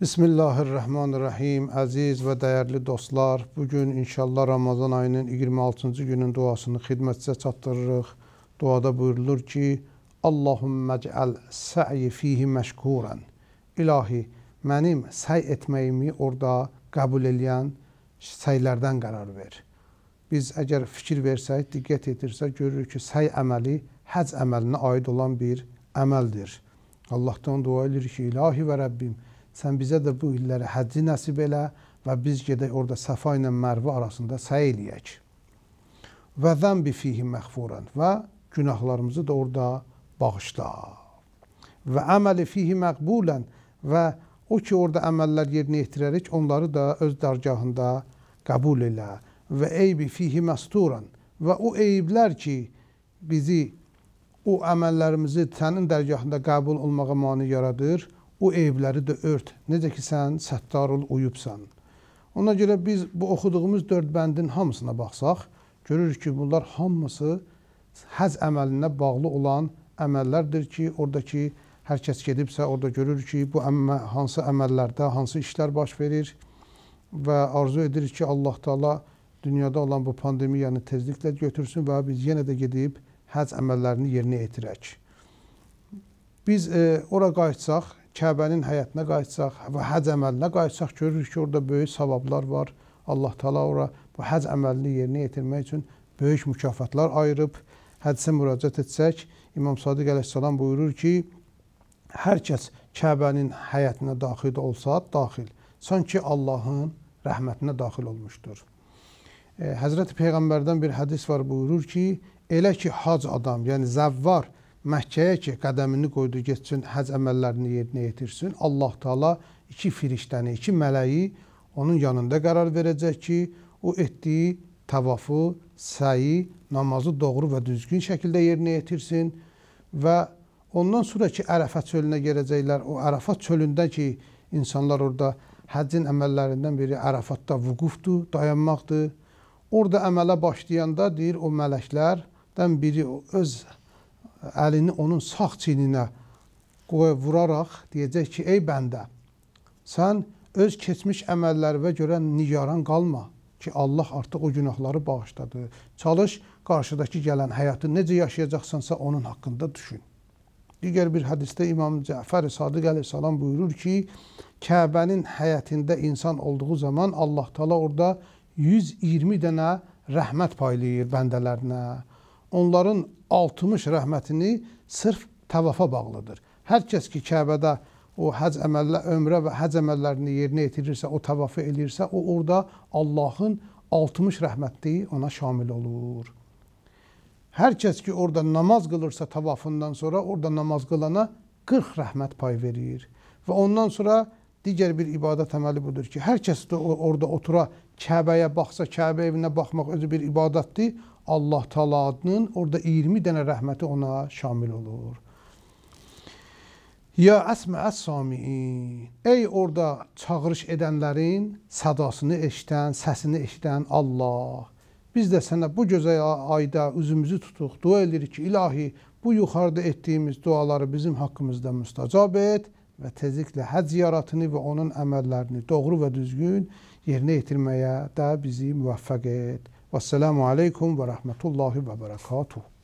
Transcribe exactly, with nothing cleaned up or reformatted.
Bismillahirrahmanirrahim. Əziz və dəyərli dostlar, bugün inşallah Ramazan ayının iyirmi altıncı günün duasını xidmətinizə çatdırırıq. Duada buyurulur ki, Allahümmə cəal sə'i fihi məşkuran. İlahi, mənim səy etməyimi orada qəbul eləyən səylərdən qərar ver. Biz əgər fikir versək, diqqət etirsək, görürük ki, səy əməli həc əməlinə aid olan bir əməldir. Allahdan dua edirik ki, İlahi və Rəbbim, sən bizə də bu illəri həcci nəsib elə və biz gedək orada Səfa ilə Mərvə arasında səy eləyək. Və zəmbi fihi məğfuran və günahlarımızı da orada bağışla. Və əməli fihi məqbulən və o ki, orada əməllər yerinə yetirərik, onları da öz dərgahında qəbul elə. Və eybi fihi məsturan və o eyiblər ki, bizi, o əməllərimizi sənin dərgahında qəbul olmağa mani yaradır, o eyibləri də ört. Necə ki, sən səttarul uyubsan. Ona görə biz bu oxuduğumuz dörd bəndin hamısına baxsaq, görürük ki, bunlar hamısı həc əməlinə bağlı olan əməllərdir ki, oradakı hər kəs gedibsə, orada görür ki, bu əmə, hansı əməllərdə, hansı işlər baş verir və arzu edirik ki, Allah Teala dünyada olan bu pandemiyanı tezliklə götürsün və biz yenə də gedib həc əməllərini yerinə yetirək. Biz e, ora qayıtsaq, Kəbənin həyətinə qayıtsaq və həc əməlinə qayıtsaq, görürük ki, orada böyük savablar var. Allah Teala ora bu həc əməlini yerinə yetirmək üçün böyük mükafatlar ayırıb. Hədisə müraciət etsək, İmam Sadiq əleyhissalam buyurur ki, hər kəs Kəbənin həyətinə daxil olsa, daxil, sanki Allahın rəhmətinə daxil olmuşdur. E, Həzrəti Peyğəmbərdən bir hədis var, buyurur ki, elə ki, hac adam, yəni zəvvar, Məkkəyə ki, qədəmini qoydu, getsin, həc əməllərini yerinə yetirsin. Allah Teala iki firiştəni, iki mələyi onun yanında qərar verəcək ki, o etdiyi təvafı, səyi, namazı doğru və düzgün şəkildə yerinə yetirsin və ondan sonra ki, Ərəfət çölünə gələcəklər. O Ərəfət çölündə ki, insanlar orada həccin əməllərindən biri Ərəfatda vüqufdur, dayanmaqdır. Orada əmələ başlayanda deyir, o mələklərdən biri öz əlini onun sağ çiyninə qoya vuraraq deyəcək ki, ey bəndə, sən öz keçmiş əməllərinə görə nigaran qalma ki, Allah artıq o günahları bağışladı. Çalış, qarşıdakı gələn həyatı necə yaşayacaqsansa onun haqqında düşün. Digər bir hədisdə İmam Cəfər Sadiq əleyhissalam buyurur ki, Kəbənin həyətində insan olduğu zaman Allah Teala orada yüz iyirmi dənə rəhmət paylayır bəndələrinə. Onların altmış rəhmətini sırf təvafa bağlıdır. Hər kəs ki, Kəbədə o həc əməllər, ömrə və həc əməllərini yerinə yetirirsə, o təvafı eləyirsə, o orada Allahın altmış rəhmətliyi ona şamil olur. Hər kəs ki, orada namaz qılırsa təvafından sonra, orada namaz qılana qırx rəhmət pay verir. Və ondan sonra digər bir ibadət əməli budur ki, hər kəs də orada otura Kəbəyə baxsa, Kəbə evinə baxmaq özü bir ibadətdir. Allah Teala'nın orada iyirmi dənə rəhməti ona şamil olur. Ya əsmə'əs sami'in. Ey orada çağırış edənlərin sədasını eşidən, səsini eşidən Allah. Biz də sənə bu gözəl ayda üzümüzü tutuq, dua edirik ki, İlahi, bu yuxarıda etdiyimiz duaları bizim haqqımızda müstəcab et və tezliklə həc ziyarətini və onun əməllərini doğru və düzgün yerinə yetirməyə də bizi müvəffəq et. Vəssalamu aleykum və rəhmətullahi və bərəkatuhu.